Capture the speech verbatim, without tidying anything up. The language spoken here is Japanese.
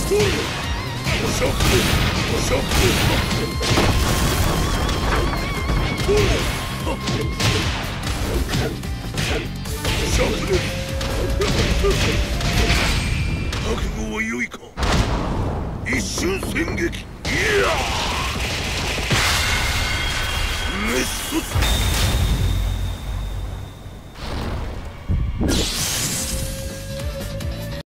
シャッフルシャッフルシャッフル覚悟は良いか。一瞬戦撃。いやメッソ